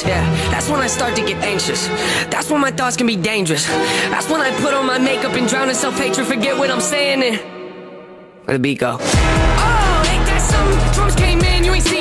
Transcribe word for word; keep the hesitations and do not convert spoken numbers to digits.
hits, yeah, that's when I start to get anxious. That's when my thoughts can be dangerous. That's when I put on my makeup and drown in self-hatred, forget what I'm saying, and where the beat go? Oh, ain't that something? Drums came in, you ain't see